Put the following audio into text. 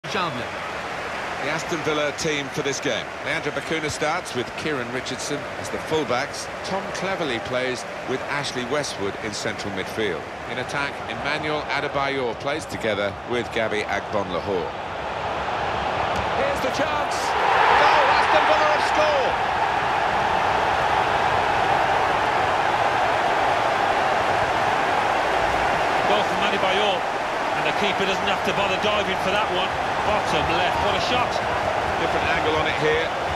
Chandler. The Aston Villa team for this game. Leandro Bacuna starts with Kieran Richardson as the fullbacks. Tom Cleverley plays with Ashley Westwood in central midfield. In attack, Emmanuel Adebayor plays together with Gabby Agbonlahor. Here's the chance! Goal! Aston Villa have scored! Goal from Adebayor, and the keeper doesn't have to bother diving for that one. Bottom left, what a shot! Different angle on it here.